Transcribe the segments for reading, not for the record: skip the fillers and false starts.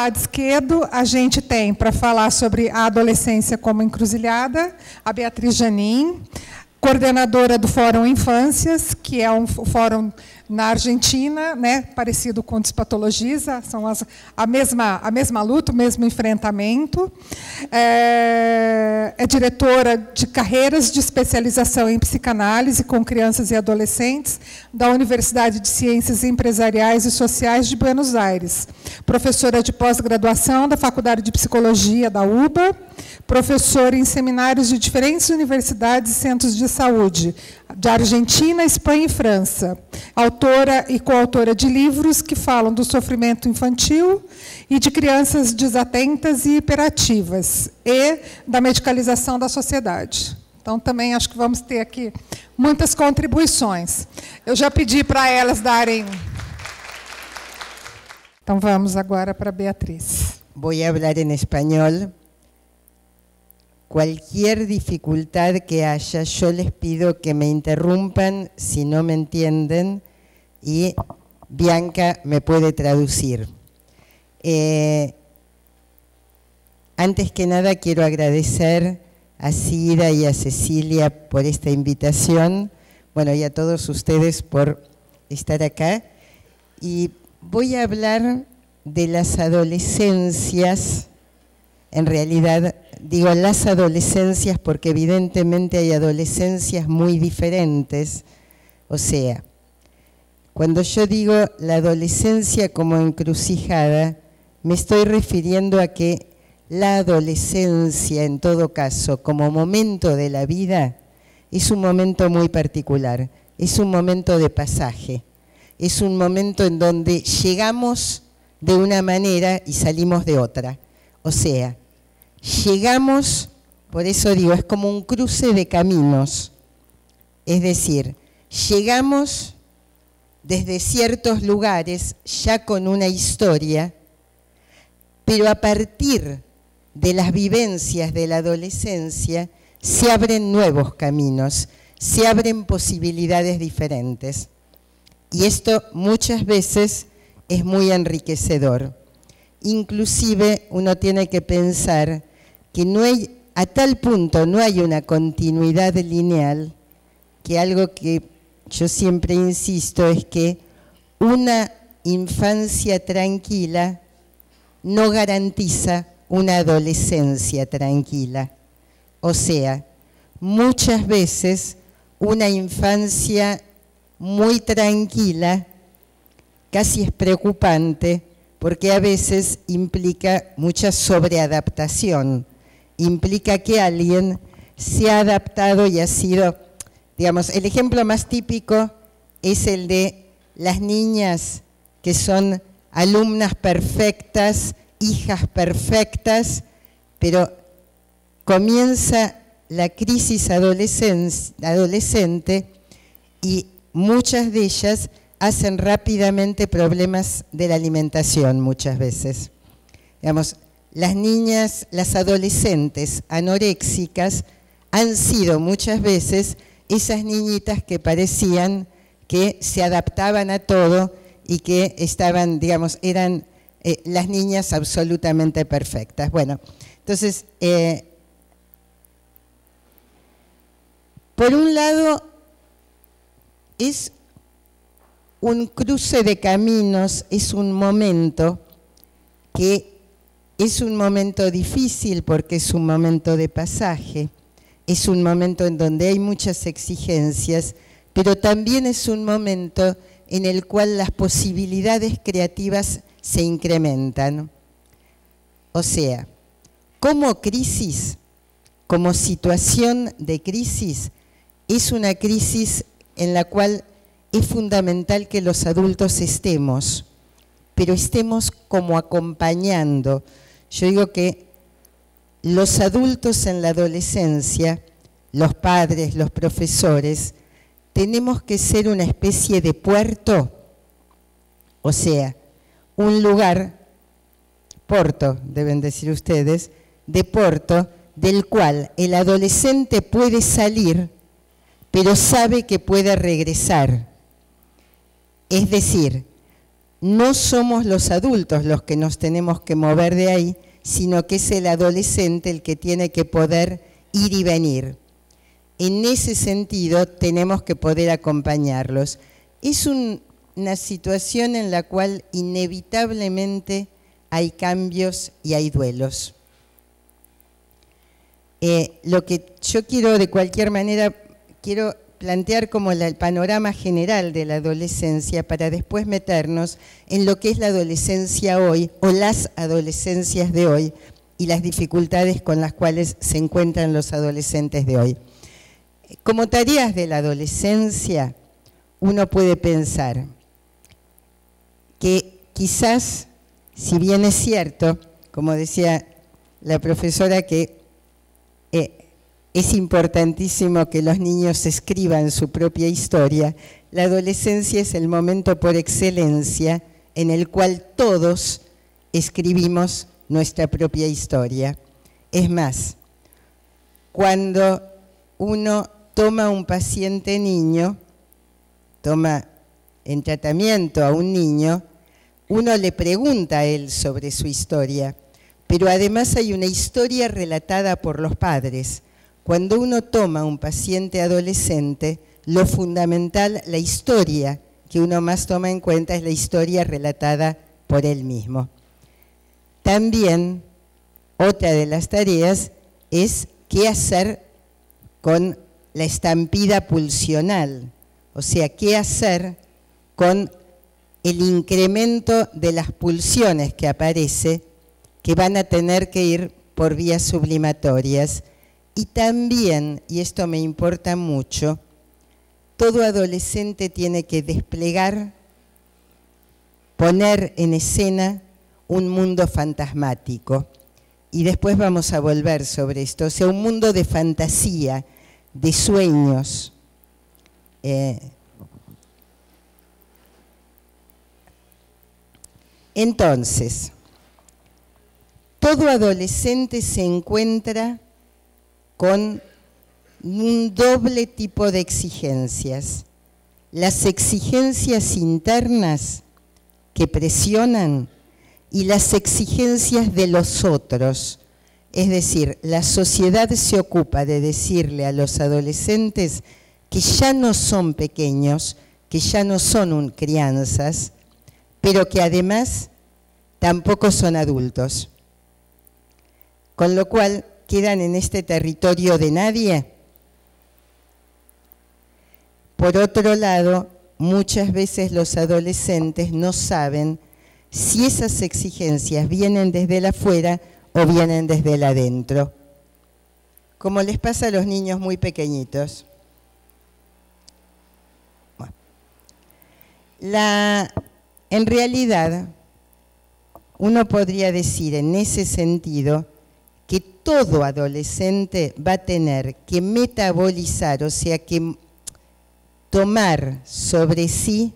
lado esquerdo, a gente tem, para falar sobre a adolescência como encruzilhada, a Beatriz Janin, coordenadora do Fórum Infâncias, que é um fórum na Argentina, né, parecido com o Despatologiza, são a mesma luta, o mesmo enfrentamento. É diretora de carreiras de especialização em psicanálise com crianças e adolescentes da Universidade de Ciências Empresariais e Sociais de Buenos Aires. Professora de pós-graduação da Faculdade de Psicologia da UBA, professora em seminários de diferentes universidades e centros de saúde, de Argentina, Espanha e França. Autora e coautora de livros que falam do sofrimento infantil e de crianças desatentas e hiperativas, e da medicalização da sociedade. Então, também acho que vamos ter aqui muitas contribuições. Eu já pedi para elas darem... Então, vamos agora para a Beatriz. Vou falar em espanhol. Cualquier dificultad que haya, yo les pido que me interrumpan si no me entienden y Bianca me puede traducir. Antes que nada quiero agradecer a Cira y a Cecilia por esta invitación, bueno, y a todos ustedes por estar acá. Y voy a hablar de las adolescencias. En realidad, digo las adolescencias porque evidentemente hay adolescencias muy diferentes. O sea, cuando yo digo la adolescencia como encrucijada, me estoy refiriendo a que la adolescencia, en todo caso, como momento de la vida, es un momento muy particular, es un momento de pasaje, es un momento en donde llegamos de una manera y salimos de otra. O sea, llegamos, por eso digo, es como un cruce de caminos. Es decir, llegamos desde ciertos lugares ya con una historia, pero a partir de las vivencias de la adolescencia se abren nuevos caminos, se abren posibilidades diferentes. Y esto muchas veces es muy enriquecedor. Inclusive uno tiene que pensar que no hay, a tal punto no hay una continuidad lineal, que algo que yo siempre insisto es que una infancia tranquila no garantiza una adolescencia tranquila. O sea, muchas veces una infancia muy tranquila casi es preocupante, porque a veces implica mucha sobreadaptación, implica que alguien se ha adaptado y ha sido, digamos, el ejemplo más típico es el de las niñas que son alumnas perfectas, hijas perfectas, pero comienza la crisis adolescente y muchas de ellas hacen rápidamente problemas de la alimentación muchas veces. Digamos, las niñas, las adolescentes anoréxicas han sido muchas veces esas niñitas que parecían que se adaptaban a todo y que estaban, digamos, eran las niñas absolutamente perfectas. Bueno, entonces, por un lado, es un cruce de caminos, es un momento que es un momento difícil porque es un momento de pasaje, es un momento en donde hay muchas exigencias, pero también es un momento en el cual las posibilidades creativas se incrementan. O sea, como crisis, como situación de crisis, es una crisis en la cual es fundamental que los adultos estemos, pero estemos como acompañando. Yo digo que los adultos en la adolescencia, los padres, los profesores, tenemos que ser una especie de puerto, o sea, un lugar, porto, deben decir ustedes, de porto, del cual el adolescente puede salir, pero sabe que puede regresar. Es decir, no somos los adultos los que nos tenemos que mover de ahí, sino que es el adolescente el que tiene que poder ir y venir. En ese sentido, tenemos que poder acompañarlos. Es una situación en la cual inevitablemente hay cambios y hay duelos. Lo que yo quiero, de cualquier manera, quiero plantear como el panorama general de la adolescencia para después meternos en lo que es la adolescencia hoy o las adolescencias de hoy y las dificultades con las cuales se encuentran los adolescentes de hoy. Como tareas de la adolescencia, uno puede pensar que quizás, si bien es cierto, como decía la profesora, que es importantísimo que los niños escriban su propia historia, la adolescencia es el momento por excelencia en el cual todos escribimos nuestra propia historia. Es más, cuando uno toma un paciente niño, toma en tratamiento a un niño, uno le pregunta a él sobre su historia, pero además hay una historia relatada por los padres. Cuando uno toma un paciente adolescente, lo fundamental, la historia que uno más toma en cuenta es la historia relatada por él mismo. También, otra de las tareas es qué hacer con la estampida pulsional, o sea, qué hacer con el incremento de las pulsiones que aparece, que van a tener que ir por vías sublimatorias. Y también, y esto me importa mucho, todo adolescente tiene que desplegar, poner en escena un mundo fantasmático. Y después vamos a volver sobre esto, o sea, un mundo de fantasía, de sueños. Entonces, todo adolescente se encuentra con un doble tipo de exigencias. Las exigencias internas que presionan y las exigencias de los otros. Es decir, la sociedad se ocupa de decirle a los adolescentes que ya no son pequeños, que ya no son crianzas, pero que además tampoco son adultos. Con lo cual quedan en este territorio de nadie. Por otro lado, muchas veces los adolescentes no saben si esas exigencias vienen desde el afuera o vienen desde el adentro, como les pasa a los niños muy pequeñitos. Bueno, en realidad, uno podría decir en ese sentido que todo adolescente va a tener que metabolizar, o sea, que tomar sobre sí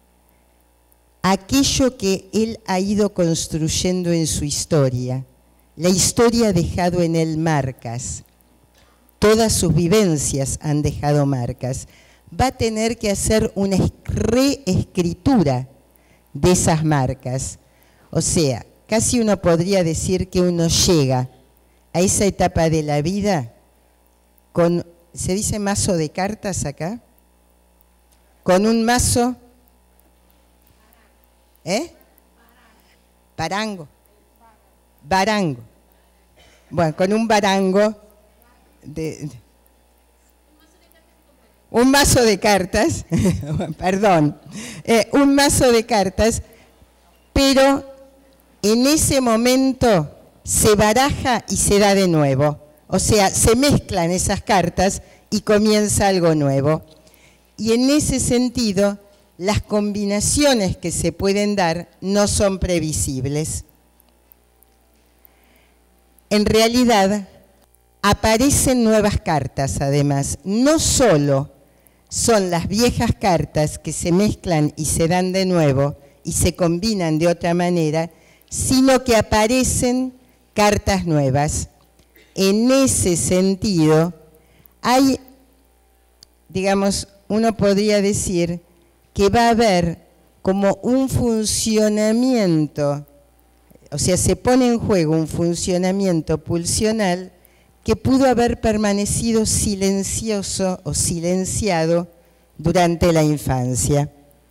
aquello que él ha ido construyendo en su historia. La historia ha dejado en él marcas. Todas sus vivencias han dejado marcas. Va a tener que hacer una reescritura de esas marcas. O sea, casi uno podría decir que uno llega a esa etapa de la vida con, ¿se dice mazo de cartas acá? Con un mazo, barango. Bueno, con un barango, un mazo de cartas, perdón, un mazo de cartas, pero en ese momento se baraja y se da de nuevo. O sea, se mezclan esas cartas y comienza algo nuevo. Y en ese sentido, las combinaciones que se pueden dar no son previsibles. En realidad, aparecen nuevas cartas, además. No solo son las viejas cartas que se mezclan y se dan de nuevo y se combinan de otra manera, sino que aparecen cartas nuevas. En ese sentido, hay, digamos, uno podría decir que va a haber como un funcionamiento, o sea, se pone en juego un funcionamiento pulsional que pudo haber permanecido silencioso o silenciado durante la infancia.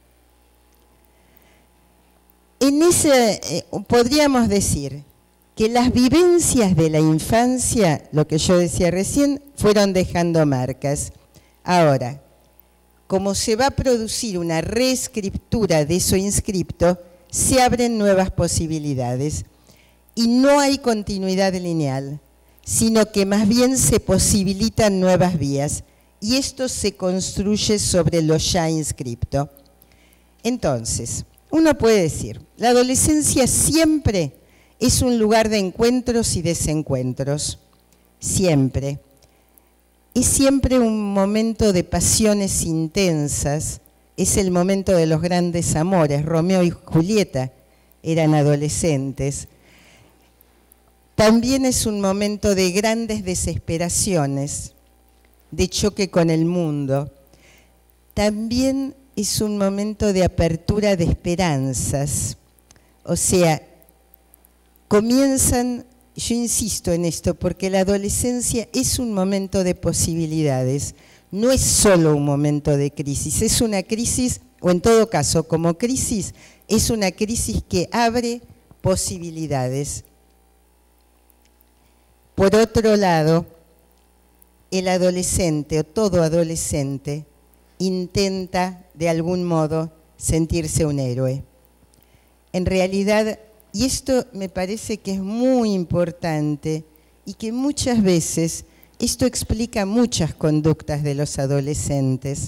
En ese, podríamos decir que las vivencias de la infancia, lo que yo decía recién, fueron dejando marcas. Ahora, como se va a producir una reescritura de eso inscripto, se abren nuevas posibilidades. Y no hay continuidad lineal, sino que más bien se posibilitan nuevas vías. Y esto se construye sobre lo ya inscripto. Entonces, uno puede decir, la adolescencia siempre es un lugar de encuentros y desencuentros. Siempre. Es siempre un momento de pasiones intensas, es el momento de los grandes amores. Romeo y Julieta eran adolescentes. También es un momento de grandes desesperaciones, de choque con el mundo. También es un momento de apertura de esperanzas. O sea, comienzan. Yo insisto en esto porque la adolescencia es un momento de posibilidades, no es solo un momento de crisis, es una crisis, o en todo caso, como crisis, es una crisis que abre posibilidades. Por otro lado, el adolescente o todo adolescente intenta de algún modo sentirse un héroe. En realidad, y esto me parece que es muy importante y que muchas veces esto explica muchas conductas de los adolescentes.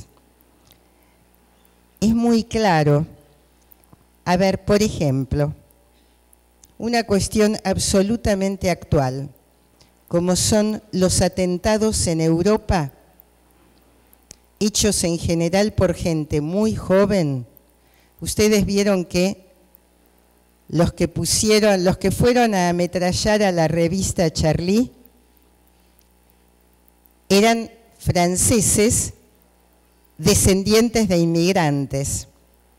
Es muy claro. A ver, por ejemplo, una cuestión absolutamente actual, como son los atentados en Europa, hechos en general por gente muy joven. Ustedes vieron que los que fueron a ametrallar a la revista Charlie eran franceses descendientes de inmigrantes.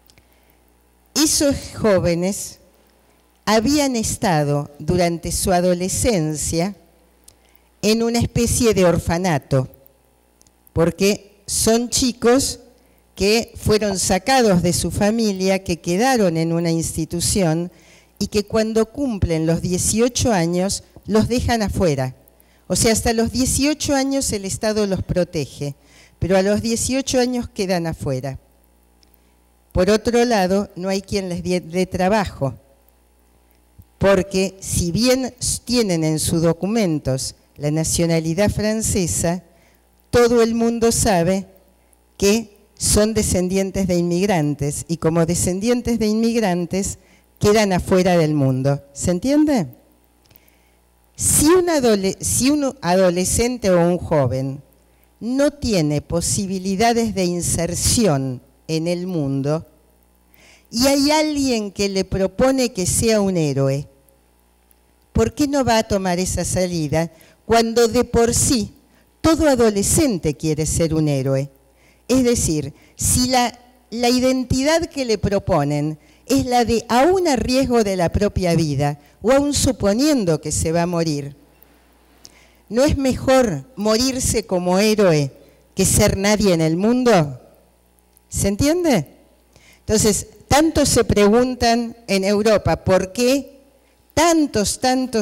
Esos jóvenes habían estado durante su adolescencia en una especie de orfanato, porque son chicos que fueron sacados de su familia, que quedaron en una institución y que cuando cumplen los 18 años los dejan afuera. O sea, hasta los 18 años el Estado los protege, pero a los 18 años quedan afuera. Por otro lado, no hay quien les dé trabajo, porque si bien tienen en sus documentos la nacionalidad francesa, todo el mundo sabe que son descendientes de inmigrantes y como descendientes de inmigrantes quedan afuera del mundo. ¿Se entiende? Si un adolescente o un joven no tiene posibilidades de inserción en el mundo y hay alguien que le propone que sea un héroe, ¿por qué no va a tomar esa salida cuando de por sí todo adolescente quiere ser un héroe? Es decir, si la identidad que le proponen es la de aún a riesgo de la propia vida o aún suponiendo que se va a morir, ¿no es mejor morirse como héroe que ser nadie en el mundo? ¿Se entiende? Entonces, tanto se preguntan en Europa por qué tantos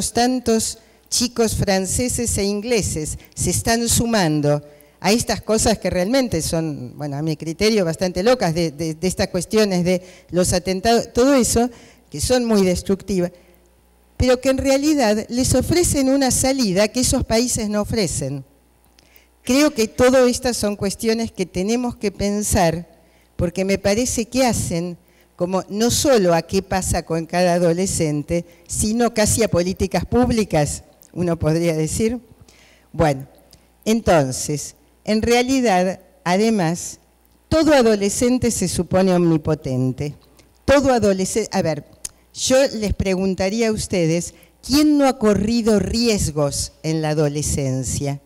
chicos franceses e ingleses se están sumando a estas cosas que realmente son, bueno, a mi criterio, bastante locas, de estas cuestiones de los atentados, todo eso, que son muy destructivas, pero que en realidad les ofrecen una salida que esos países no ofrecen. Creo que todas estas son cuestiones que tenemos que pensar, porque me parece que hacen como no solo a qué pasa con cada adolescente, sino casi a políticas públicas, uno podría decir. Bueno, entonces, en realidad, además, todo adolescente se supone omnipotente. Todo adolescente, a ver, yo les preguntaría a ustedes, ¿quién no ha corrido riesgos en la adolescencia?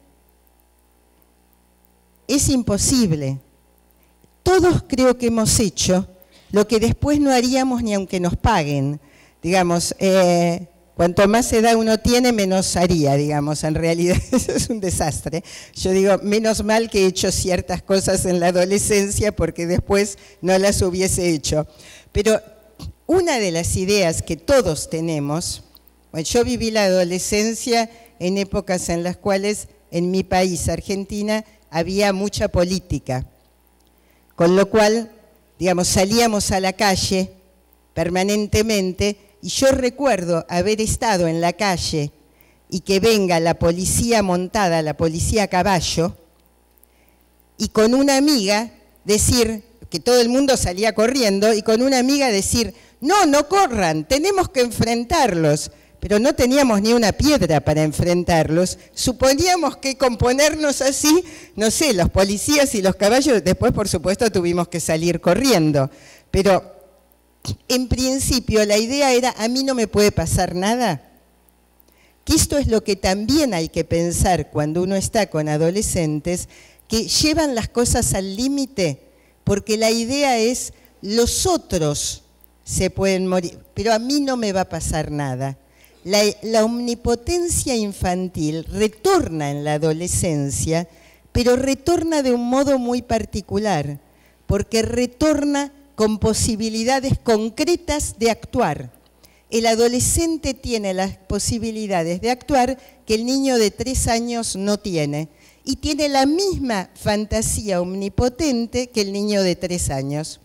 Es imposible. Todos creo que hemos hecho lo que después no haríamos ni aunque nos paguen. Digamos, cuanto más edad uno tiene, menos haría, digamos, en realidad eso es un desastre. Yo digo, menos mal que he hecho ciertas cosas en la adolescencia porque después no las hubiese hecho. Pero una de las ideas que todos tenemos, bueno, yo viví la adolescencia en épocas en las cuales en mi país, Argentina, había mucha política, con lo cual, digamos, salíamos a la calle permanentemente. Y yo recuerdo haber estado en la calle y que venga la policía montada, la policía a caballo, y con una amiga decir, que todo el mundo salía corriendo, y con una amiga decir, no, no corran, tenemos que enfrentarlos. Pero no teníamos ni una piedra para enfrentarlos. Suponíamos que con ponernos así, no sé, los policías y los caballos, después por supuesto tuvimos que salir corriendo. Pero en principio la idea era, a mí no me puede pasar nada. Que esto es lo que también hay que pensar cuando uno está con adolescentes, que llevan las cosas al límite, porque la idea es, los otros se pueden morir, pero a mí no me va a pasar nada. La omnipotencia infantil retorna en la adolescencia, pero retorna de un modo muy particular, porque retorna con posibilidades concretas de actuar. El adolescente tiene las posibilidades de actuar que el niño de 3 años no tiene, y tiene la misma fantasía omnipotente que el niño de 3 años.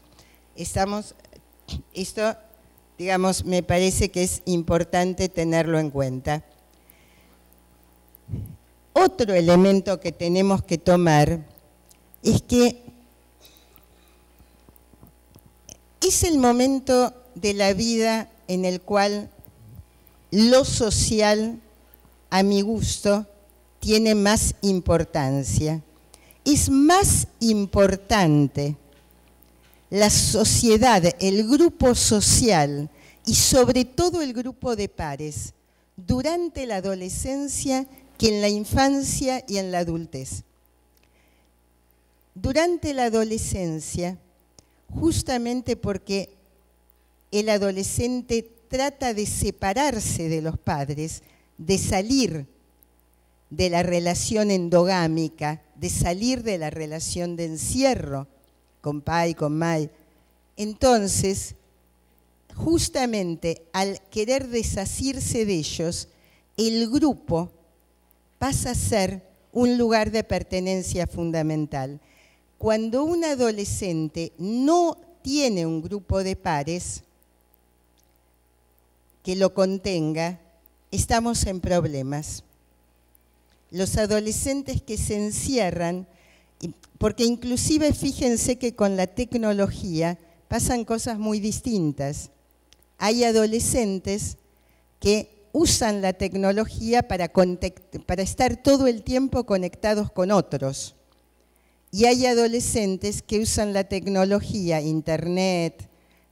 Esto, digamos, me parece que es importante tenerlo en cuenta. Otro elemento que tenemos que tomar es que es el momento de la vida en el cual lo social, a mi gusto, tiene más importancia. Es más importante la sociedad, el grupo social y sobre todo el grupo de pares durante la adolescencia que en la infancia y en la adultez. Durante la adolescencia, justamente porque el adolescente trata de separarse de los padres, de salir de la relación endogámica, de salir de la relación de encierro con pa y con mai. Entonces, justamente al querer desasirse de ellos, el grupo pasa a ser un lugar de pertenencia fundamental. Cuando un adolescente no tiene un grupo de pares que lo contenga, estamos en problemas. Los adolescentes que se encierran, porque inclusive fíjense que con la tecnología pasan cosas muy distintas. Hay adolescentes que usan la tecnología para estar todo el tiempo conectados con otros. Y hay adolescentes que usan la tecnología, internet,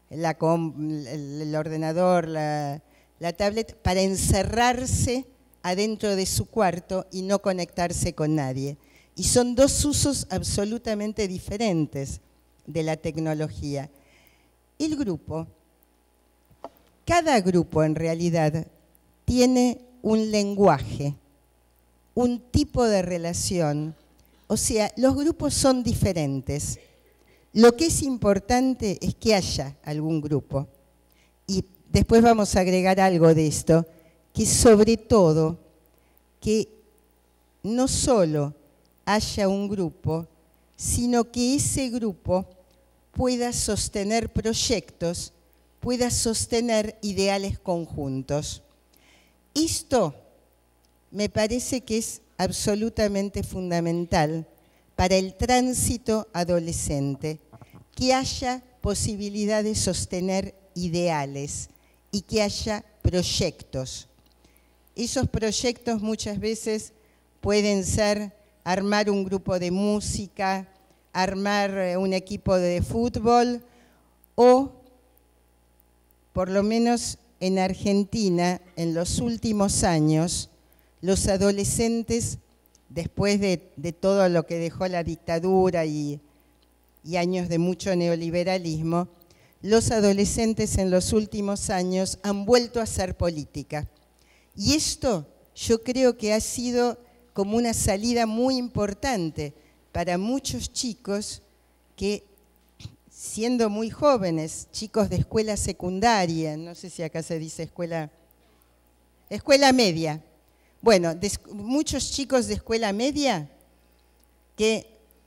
el ordenador, la tablet, para encerrarse adentro de su cuarto y no conectarse con nadie. Y son dos usos absolutamente diferentes de la tecnología. El grupo, cada grupo en realidad tiene un lenguaje, un tipo de relación. O sea, los grupos son diferentes. Lo que es importante es que haya algún grupo. Y después vamos a agregar algo de esto, que sobre todo, que no solo haya un grupo, sino que ese grupo pueda sostener proyectos, pueda sostener ideales conjuntos. Esto me parece que es absolutamente fundamental para el tránsito adolescente, que haya posibilidad de sostener ideales y que haya proyectos. Esos proyectos muchas veces pueden ser armar un grupo de música, armar un equipo de fútbol o, por lo menos en Argentina, en los últimos años, los adolescentes, después de todo lo que dejó la dictadura y años de mucho neoliberalismo, los adolescentes en los últimos años han vuelto a hacer política. Y esto yo creo que ha sido como una salida muy importante para muchos chicos que, siendo muy jóvenes, chicos de escuela secundaria, no sé si acá se dice escuela media, bueno, muchos chicos de escuela media que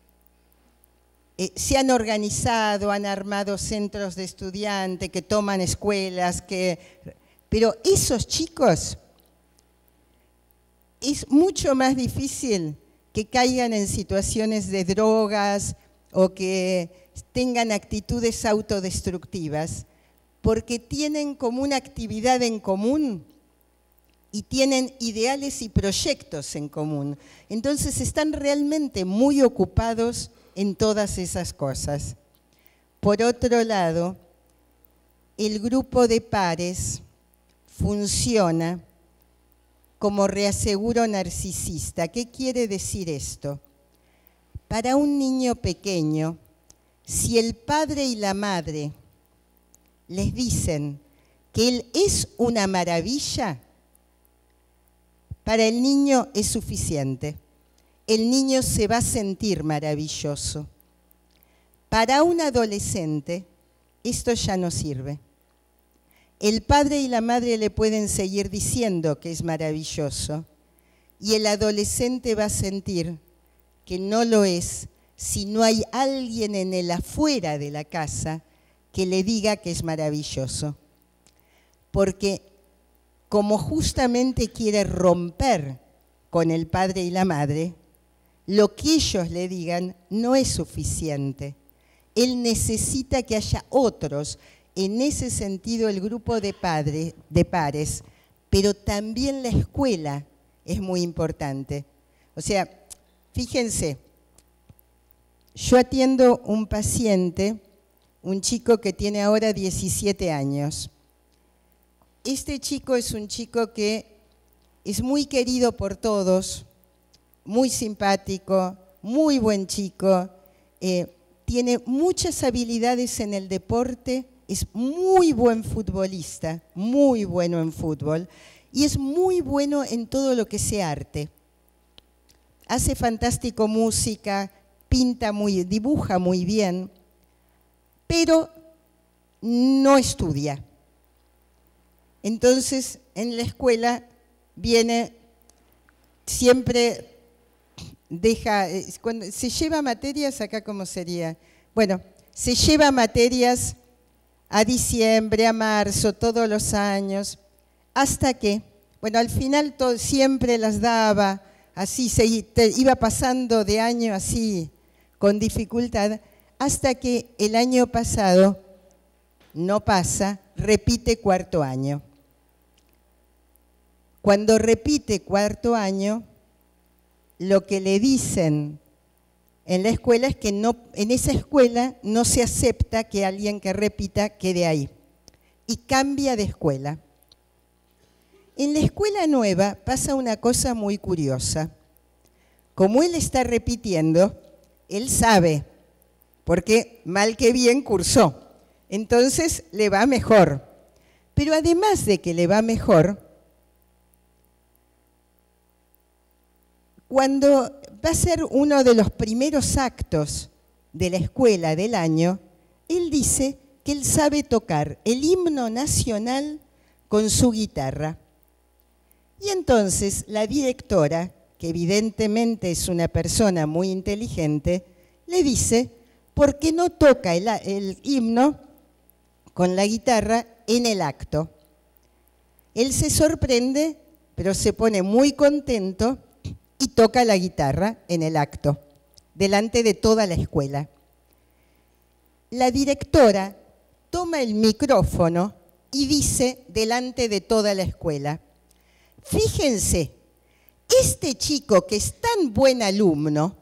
se han organizado, han armado centros de estudiantes, que toman escuelas, pero esos chicos es mucho más difícil que caigan en situaciones de drogas o que tengan actitudes autodestructivas, porque tienen como una actividad en común y tienen ideales y proyectos en común. Entonces están realmente muy ocupados en todas esas cosas. Por otro lado, el grupo de pares funciona como reaseguro narcisista. ¿Qué quiere decir esto? Para un niño pequeño, si el padre y la madre les dicen que él es una maravilla, para el niño es suficiente. El niño se va a sentir maravilloso. Para un adolescente, esto ya no sirve. El padre y la madre le pueden seguir diciendo que es maravilloso y el adolescente va a sentir que no lo es si no hay alguien en el afuera de la casa que le diga que es maravilloso. Porque como justamente quiere romper con el padre y la madre, lo que ellos le digan no es suficiente. Él necesita que haya otros. En ese sentido, el grupo de pares, pero también la escuela es muy importante. O sea, fíjense, yo atiendo un paciente, un chico que tiene ahora 17 años. Este chico es un chico que es muy querido por todos, muy simpático, muy buen chico, tiene muchas habilidades en el deporte, es muy buen futbolista, muy bueno en fútbol, y es muy bueno en todo lo que sea arte. Hace fantástico música, dibuja muy bien, pero no estudia. Entonces, en la escuela viene, siempre cuando se lleva materias, acá ¿cómo sería? Bueno, se lleva materias a diciembre, a marzo, todos los años, hasta que, bueno, al final siempre las daba, así iba pasando de año así, con dificultad, hasta que el año pasado no pasa, repite cuarto año. Cuando repite cuarto año, lo que le dicen en la escuela es que en esa escuela no se acepta que alguien que repita quede ahí. Y cambia de escuela. En la escuela nueva pasa una cosa muy curiosa. Como él está repitiendo, él sabe, porque mal que bien cursó. Entonces le va mejor. Pero además de que le va mejor, cuando va a ser uno de los primeros actos de la escuela del año, él dice que él sabe tocar el himno nacional con su guitarra. Y entonces la directora, que evidentemente es una persona muy inteligente, le dice, ¿por qué no toca el himno con la guitarra en el acto? Él se sorprende, pero se pone muy contento y toca la guitarra en el acto, delante de toda la escuela. La directora toma el micrófono y dice delante de toda la escuela, fíjense, este chico que es tan buen alumno,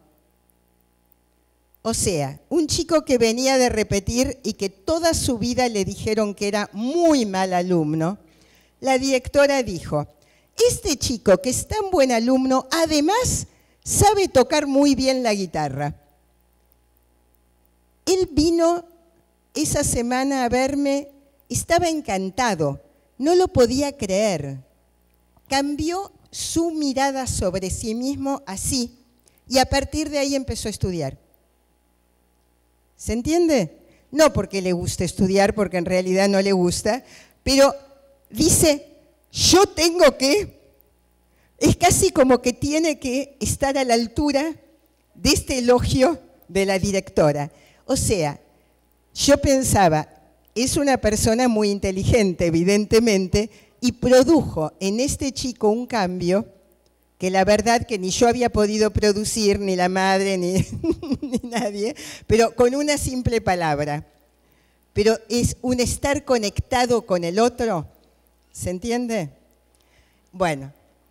o sea, un chico que venía de repetir y que toda su vida le dijeron que era muy mal alumno, la directora dijo, este chico que es tan buen alumno, además sabe tocar muy bien la guitarra. Él vino esa semana a verme, estaba encantado, no lo podía creer. Cambió su mirada sobre sí mismo así, y a partir de ahí empezó a estudiar. ¿Se entiende? No porque le guste estudiar, porque en realidad no le gusta, pero dice, yo tengo que, es casi como que tiene que estar a la altura de este elogio de la directora. O sea, yo pensaba, es una persona muy inteligente, evidentemente, y produjo en este chico un cambio que la verdad que ni yo había podido producir, ni la madre, ni nadie, pero con una simple palabra. Pero es un estar conectado con el otro, ¿se entiende? Bueno,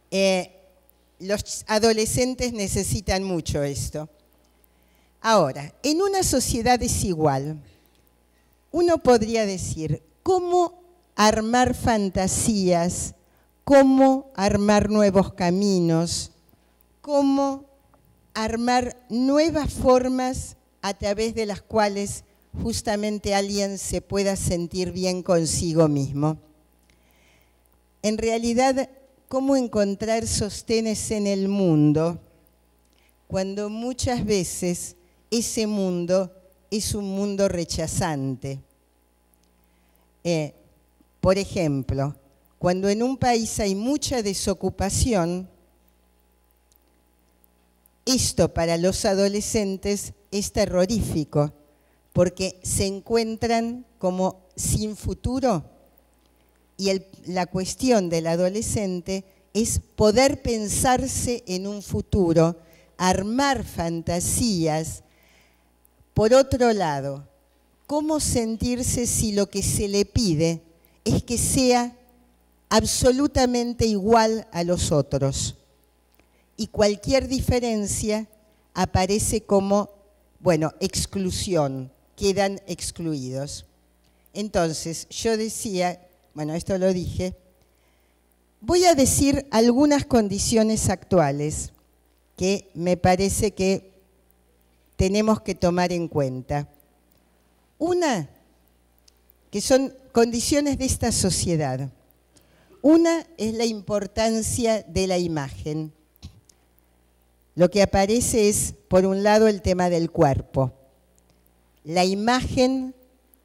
los adolescentes necesitan mucho esto. Ahora, en una sociedad desigual, uno podría decir, ¿cómo armar fantasías? ¿Cómo armar nuevos caminos? ¿Cómo armar nuevas formas a través de las cuales justamente alguien se pueda sentir bien consigo mismo? En realidad, ¿cómo encontrar sostenes en el mundo cuando muchas veces ese mundo es un mundo rechazante? Por ejemplo, cuando en un país hay mucha desocupación, esto para los adolescentes es terrorífico, porque se encuentran como sin futuro. Y la cuestión del adolescente es poder pensarse en un futuro, armar fantasías. Por otro lado, ¿cómo sentirse si lo que se le pide es que sea absolutamente igual a los otros? Y cualquier diferencia aparece como, bueno, exclusión, quedan excluidos. Entonces, yo decía, bueno, esto lo dije, voy a decir algunas condiciones actuales que me parece que tenemos que tomar en cuenta. Una, que son condiciones de esta sociedad. Una es la importancia de la imagen. Lo que aparece es, por un lado, el tema del cuerpo. La imagen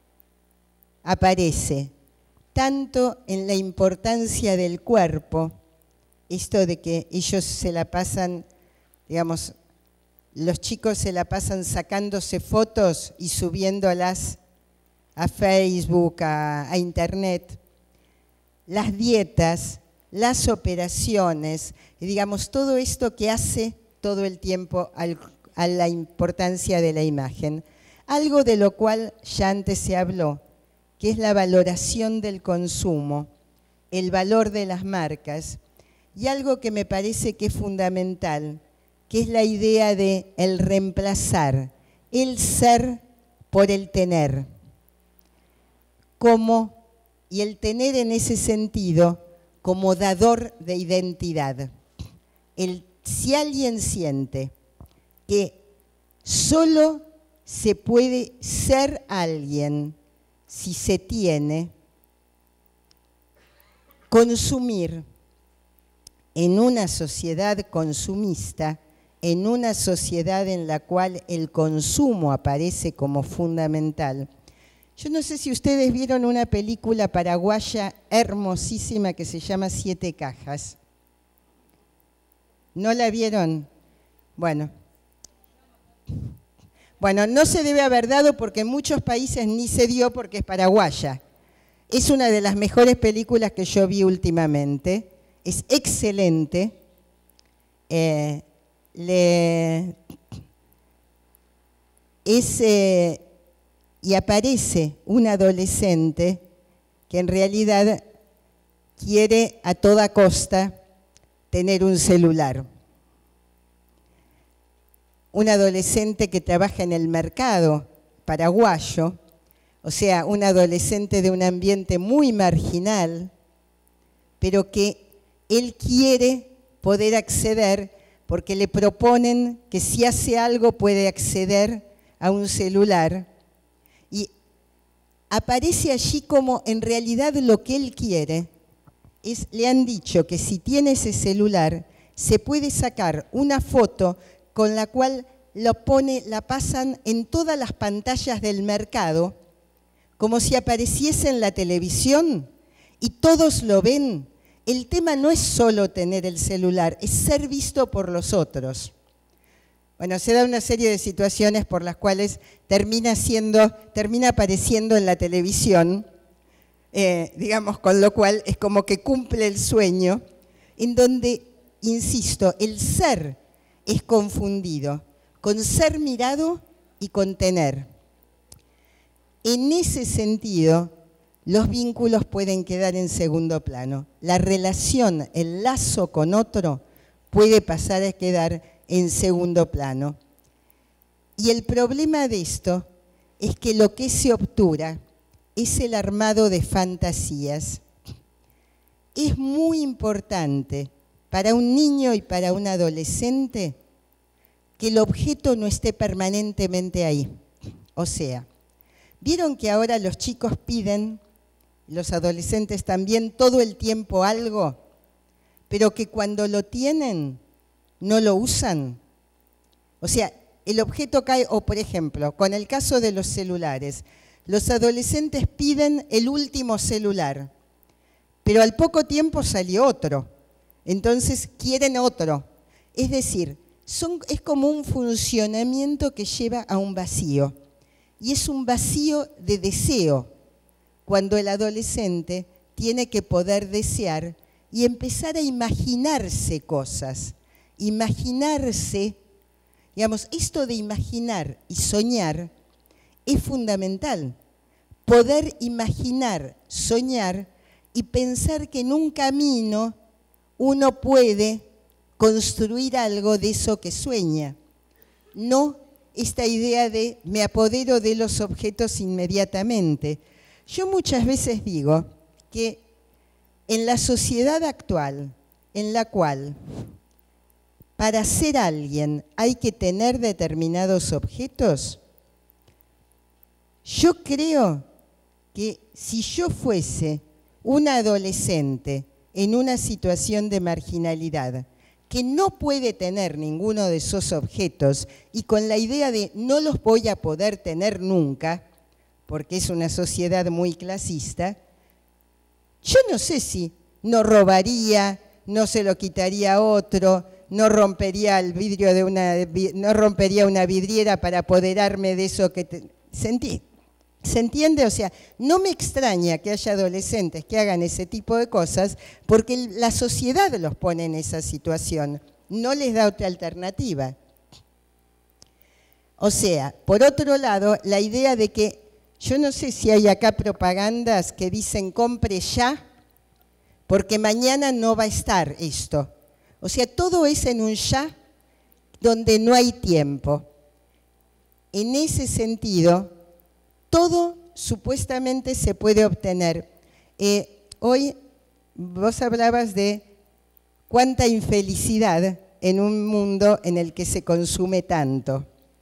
aparece tanto en la importancia del cuerpo, esto de que ellos se la pasan, digamos, los chicos se la pasan sacándose fotos y subiéndolas a Facebook, a Internet, las dietas, las operaciones, y digamos, todo esto que hace todo el tiempo a la importancia de la imagen. Algo de lo cual ya antes se habló, que es la valoración del consumo, el valor de las marcas, y algo que me parece que es fundamental, que es la idea de el reemplazar el ser por el tener. Y el tener en ese sentido como dador de identidad. Si alguien siente que solo se puede ser alguien si se tiene, consumir en una sociedad consumista, en una sociedad en la cual el consumo aparece como fundamental. Yo no sé si ustedes vieron una película paraguaya hermosísima que se llama Siete Cajas. ¿No la vieron? Bueno, no se debe haber dado porque en muchos países ni se dio porque es paraguaya. Es una de las mejores películas que yo vi últimamente. Es excelente. Y aparece un adolescente que en realidad quiere a toda costa tener un celular. Un adolescente que trabaja en el mercado paraguayo, o sea, un adolescente de un ambiente muy marginal, pero que él quiere poder acceder porque le proponen que si hace algo puede acceder a un celular. Y aparece allí como en realidad lo que él quiere le han dicho que si tiene ese celular se puede sacar una foto con la cual la pasan en todas las pantallas del mercado, como si apareciese en la televisión y todos lo ven. El tema no es solo tener el celular, es ser visto por los otros. Bueno, se da una serie de situaciones por las cuales termina apareciendo en la televisión, digamos, con lo cual es como que cumple el sueño, en donde, insisto, el ser es confundido con ser mirado y con tener. En ese sentido, los vínculos pueden quedar en segundo plano. La relación, el lazo con otro, puede pasar a quedar en segundo plano. Y el problema de esto es que lo que se obtura es el armado de fantasías. Es muy importante para un niño y para un adolescente que el objeto no esté permanentemente ahí. O sea, ¿vieron que ahora los chicos piden, los adolescentes también, todo el tiempo algo, pero que cuando lo tienen no lo usan? O sea, el objeto cae, o por ejemplo, con el caso de los celulares, los adolescentes piden el último celular, pero al poco tiempo salió otro, entonces quieren otro. Es decir, es como un funcionamiento que lleva a un vacío, y es un vacío de deseo, cuando el adolescente tiene que poder desear y empezar a imaginarse cosas, imaginarse, digamos, esto de imaginar y soñar es fundamental. Poder imaginar, soñar y pensar que en un camino uno puede construir algo de eso que sueña. No esta idea de me apodero de los objetos inmediatamente. Yo muchas veces digo que en la sociedad actual, en la cual para ser alguien hay que tener determinados objetos, yo creo que si yo fuese un adolescente en una situación de marginalidad que no puede tener ninguno de esos objetos y con la idea de no los voy a poder tener nunca, porque es una sociedad muy clasista, yo no sé si no robaría, no se lo quitaría a otro, no rompería el vidrio no rompería una vidriera para apoderarme de eso que ¿Se entiende? O sea, no me extraña que haya adolescentes que hagan ese tipo de cosas porque la sociedad los pone en esa situación, no les da otra alternativa. O sea, por otro lado, la idea de que, yo no sé si hay acá propagandas que dicen compre ya, porque mañana no va a estar esto. O sea, todo es en un ya donde no hay tiempo. En ese sentido, todo supuestamente se puede obtener. Hoy vos hablabas de cuánta infelicidad en un mundo en el que se consume tanto.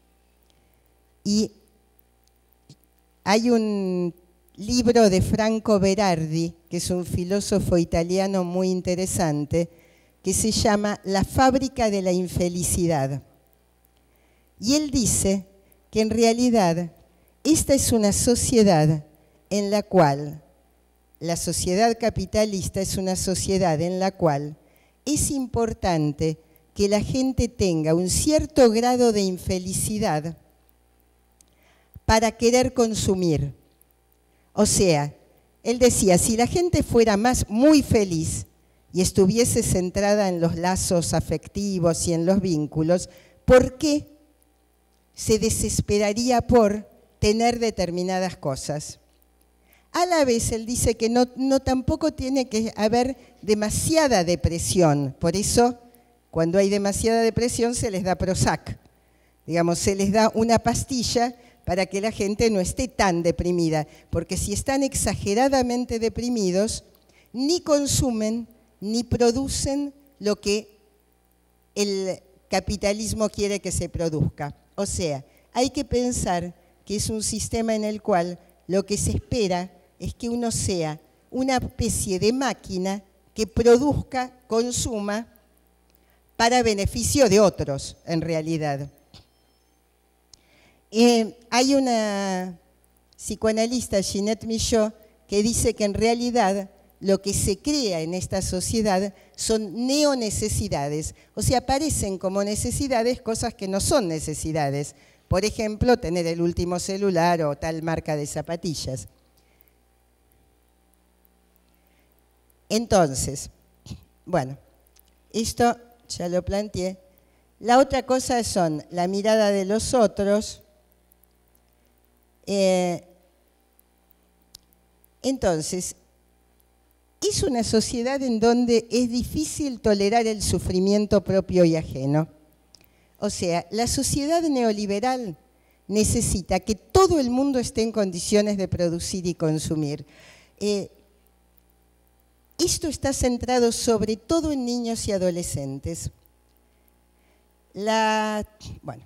Y hay un libro de Franco Berardi, que es un filósofo italiano muy interesante, que se llama La fábrica de la infelicidad. Y él dice que en realidad esta es una sociedad en la cual, la sociedad capitalista es una sociedad en la cual es importante que la gente tenga un cierto grado de infelicidad para querer consumir. O sea, él decía, si la gente fuera muy feliz y estuviese centrada en los lazos afectivos y en los vínculos, ¿por qué se desesperaría por tener determinadas cosas? A la vez, él dice que no tampoco tiene que haber demasiada depresión. Por eso, cuando hay demasiada depresión, se les da Prozac. Digamos, se les da una pastilla para que la gente no esté tan deprimida. Porque si están exageradamente deprimidos, ni consumen ni producen lo que el capitalismo quiere que se produzca. O sea, hay que pensar que es un sistema en el cual lo que se espera es que uno sea una especie de máquina que produzca, consuma, para beneficio de otros, en realidad. Hay una psicoanalista, Ginette Michaud, que dice que en realidad lo que se crea en esta sociedad son neonecesidades, o sea, aparecen como necesidades cosas que no son necesidades. Por ejemplo, tener el último celular o tal marca de zapatillas. Entonces, bueno, esto ya lo planteé. La otra cosa son la mirada de los otros. Entonces, es una sociedad en donde es difícil tolerar el sufrimiento propio y ajeno. O sea, la sociedad neoliberal necesita que todo el mundo esté en condiciones de producir y consumir. Esto está centrado sobre todo en niños y adolescentes. Bueno,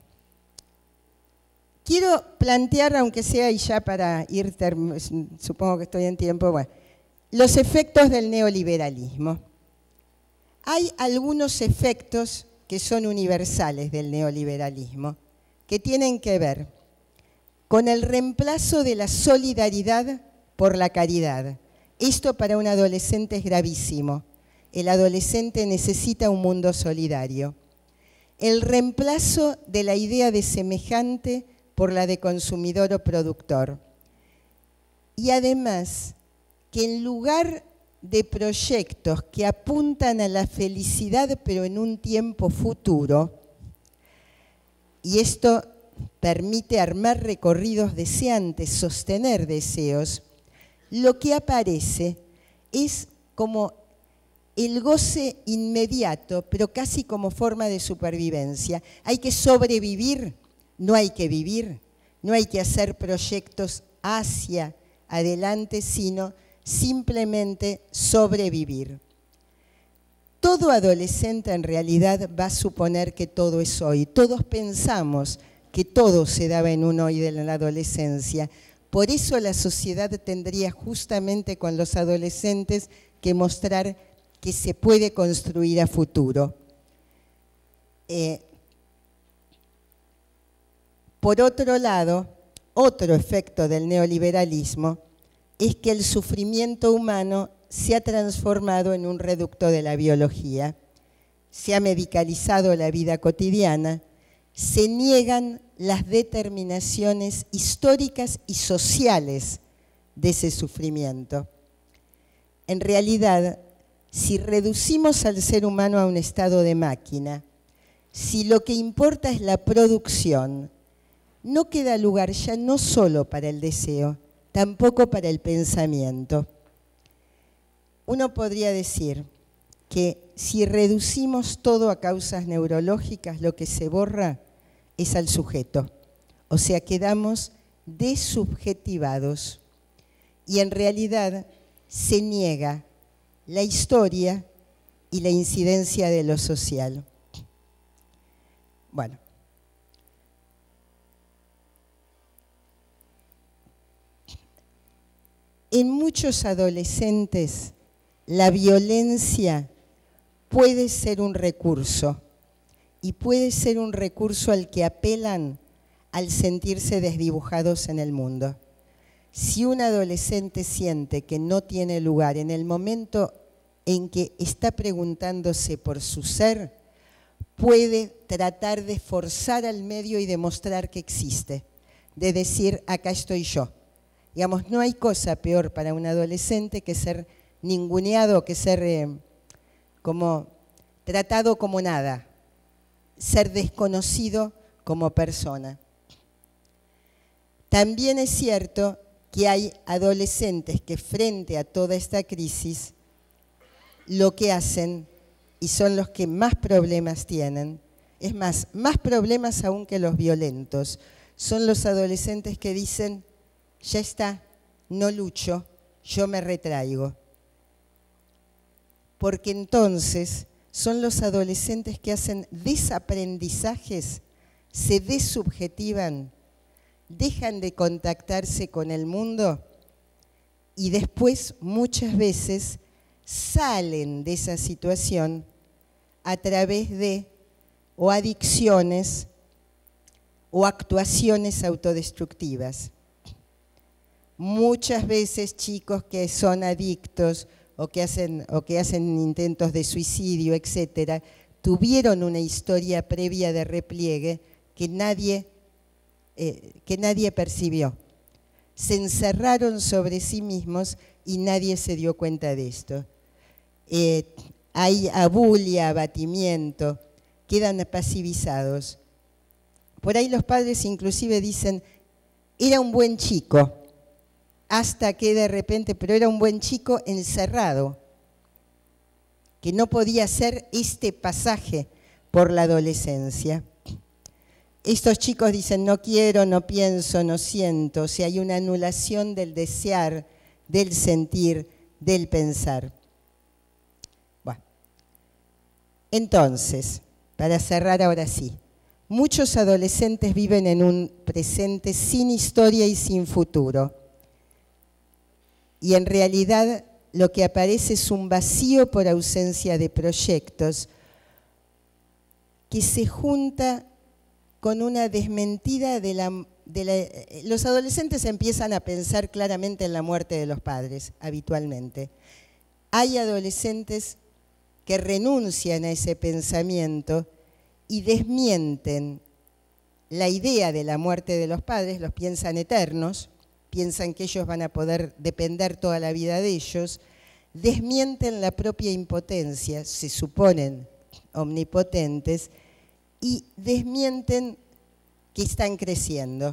quiero plantear, aunque sea y ya para ir, supongo que estoy en tiempo, bueno, los efectos del neoliberalismo. Hay algunos efectos que son universales del neoliberalismo, que tienen que ver con el reemplazo de la solidaridad por la caridad. Esto para un adolescente es gravísimo. El adolescente necesita un mundo solidario. El reemplazo de la idea de semejante por la de consumidor o productor. Y además, que en lugar de proyectos que apuntan a la felicidad pero en un tiempo futuro, y esto permite armar recorridos deseantes, sostener deseos, lo que aparece es como el goce inmediato, pero casi como forma de supervivencia. Hay que sobrevivir, no hay que vivir, no hay que hacer proyectos hacia adelante, sino simplemente sobrevivir. Todo adolescente en realidad va a suponer que todo es hoy. Todos pensamos que todo se daba en un hoy de la adolescencia. Por eso la sociedad tendría justamente con los adolescentes que mostrar que se puede construir a futuro. Por otro lado, otro efecto del neoliberalismo es que el sufrimiento humano se ha transformado en un reducto de la biología, se ha medicalizado la vida cotidiana, se niegan las determinaciones históricas y sociales de ese sufrimiento. En realidad, si reducimos al ser humano a un estado de máquina, si lo que importa es la producción, no queda lugar ya no solo para el deseo, tampoco para el pensamiento. Uno podría decir que si reducimos todo a causas neurológicas, lo que se borra es al sujeto. O sea, quedamos desubjetivados y en realidad se niega la historia y la incidencia de lo social. Bueno. En muchos adolescentes, la violencia puede ser un recurso y puede ser un recurso al que apelan al sentirse desdibujados en el mundo. Si un adolescente siente que no tiene lugar en el momento en que está preguntándose por su ser, puede tratar de forzar al medio y demostrar que existe, de decir, acá estoy yo. Digamos, no hay cosa peor para un adolescente que ser ninguneado, que ser como tratado como nada, ser desconocido como persona. También es cierto que hay adolescentes que frente a toda esta crisis lo que hacen, y son los que más problemas tienen, es más problemas aún que los violentos, son los adolescentes que dicen, ya está, no lucho, yo me retraigo. Porque entonces son los adolescentes que hacen desaprendizajes, se desubjetivan dejan de contactarse con el mundo y después muchas veces salen de esa situación a través de o adicciones o actuaciones autodestructivas. Muchas veces chicos que son adictos o que hacen intentos de suicidio, etcétera, tuvieron una historia previa de repliegue que nadie percibió. Se encerraron sobre sí mismos y nadie se dio cuenta de esto. Hay abulia, abatimiento, quedan pasivizados. Por ahí los padres inclusive dicen, era un buen chico, hasta que de repente, pero era un buen chico encerrado, que no podía hacer este pasaje por la adolescencia. Estos chicos dicen, no quiero, no pienso, no siento, o sea, hay una anulación del desear, del sentir, del pensar. Bueno, entonces, para cerrar ahora sí, muchos adolescentes viven en un presente sin historia y sin futuro. Y en realidad lo que aparece es un vacío por ausencia de proyectos que se junta con una desmentida los adolescentes empiezan a pensar claramente en la muerte de los padres, habitualmente. Hay adolescentes que renuncian a ese pensamiento y desmienten la idea de la muerte de los padres, los piensan eternos, piensan que ellos van a poder depender toda la vida de ellos, desmienten la propia impotencia, se suponen omnipotentes, y desmienten que están creciendo.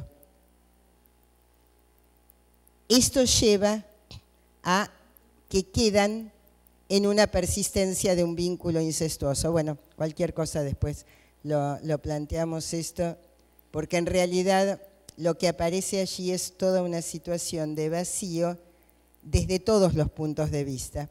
Esto lleva a que quedan en una persistencia de un vínculo incestuoso. Bueno, cualquier cosa después lo planteamos esto, porque en realidad lo que aparece allí es toda una situación de vacío desde todos los puntos de vista.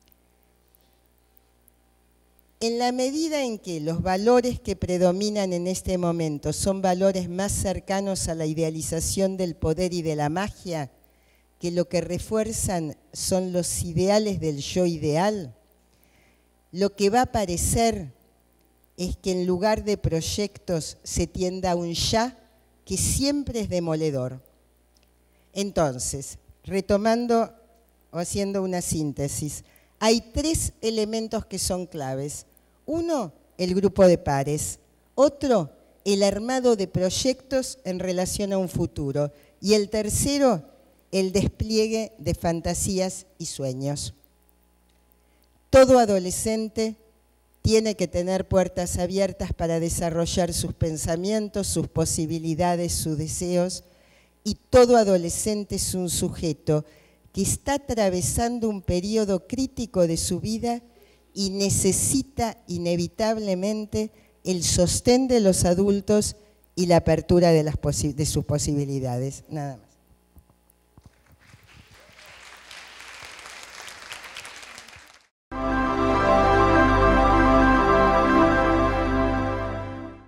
En la medida en que los valores que predominan en este momento son valores más cercanos a la idealización del poder y de la magia, que lo que refuerzan son los ideales del yo ideal, lo que va a aparecer es que en lugar de proyectos se tienda a un ya que siempre es demoledor. Entonces, retomando o haciendo una síntesis, hay 3 elementos que son claves. Uno, el grupo de pares. Otro, el armado de proyectos en relación a un futuro. Y el tercero, el despliegue de fantasías y sueños. Todo adolescente tiene que tener puertas abiertas para desarrollar sus pensamientos, sus posibilidades, sus deseos, y todo adolescente es un sujeto que está atravesando un periodo crítico de su vida y necesita inevitablemente el sostén de los adultos y la apertura de sus posibilidades. Nada más.